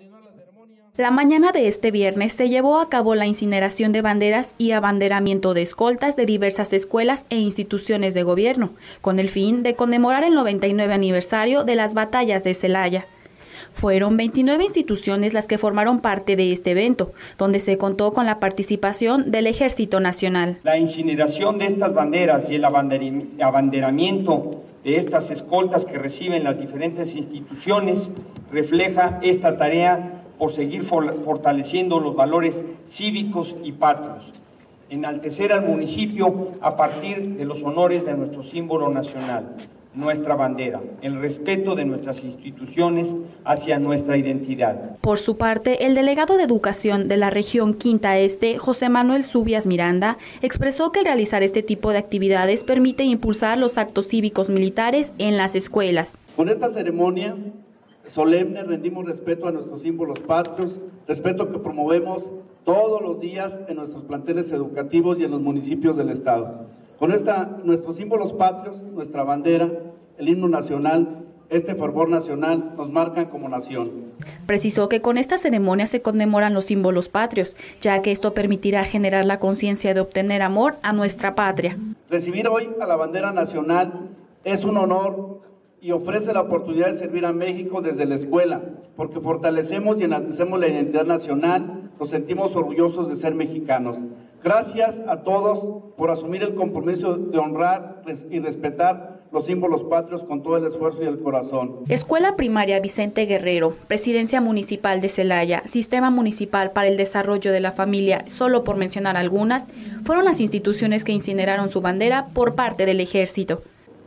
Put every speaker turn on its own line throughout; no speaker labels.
La mañana de este viernes se llevó a cabo la incineración de banderas y abanderamiento de escoltas de diversas escuelas e instituciones de gobierno, con el fin de conmemorar el 99 aniversario de las batallas de Celaya. Fueron 29 instituciones las que formaron parte de este evento, donde se contó con la participación del Ejército Nacional.
La incineración de estas banderas y el abanderamiento de estas escoltas que reciben las diferentes instituciones refleja esta tarea por seguir fortaleciendo los valores cívicos y patrios, enaltecer al municipio a partir de los honores de nuestro símbolo nacional, nuestra bandera, el respeto de nuestras instituciones hacia nuestra identidad.
Por su parte, el delegado de Educación de la región Quinta Este, José Manuel Zubias Miranda, expresó que el realizar este tipo de actividades permite impulsar los actos cívicos militares en las escuelas.
Con esta ceremonia solemne rendimos respeto a nuestros símbolos patrios, respeto que promovemos todos los días en nuestros planteles educativos y en los municipios del estado. Con nuestros símbolos patrios, nuestra bandera, el himno nacional, este fervor nacional nos marcan como nación.
Precisó que con esta ceremonia se conmemoran los símbolos patrios, ya que esto permitirá generar la conciencia de obtener amor a nuestra patria.
Recibir hoy a la bandera nacional es un honor y ofrece la oportunidad de servir a México desde la escuela, porque fortalecemos y enaltecemos la identidad nacional, nos sentimos orgullosos de ser mexicanos. Gracias a todos por asumir el compromiso de honrar y respetar los símbolos patrios con todo el esfuerzo y el corazón.
Escuela Primaria Vicente Guerrero, Presidencia Municipal de Celaya, Sistema Municipal para el Desarrollo de la Familia, solo por mencionar algunas, fueron las instituciones que incineraron su bandera por parte del Ejército.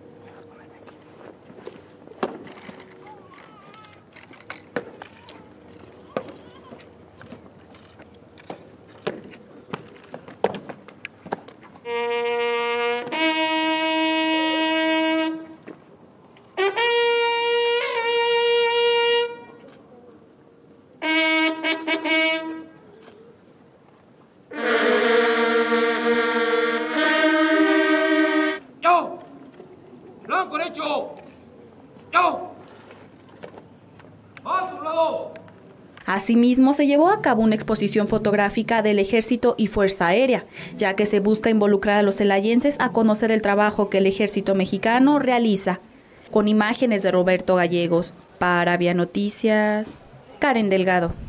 Asimismo, se llevó a cabo una exposición fotográfica del Ejército y Fuerza Aérea, ya que se busca involucrar a los celayenses a conocer el trabajo que el Ejército mexicano realiza. Con imágenes de Roberto Gallegos. Para Vía Noticias, Karen Delgado.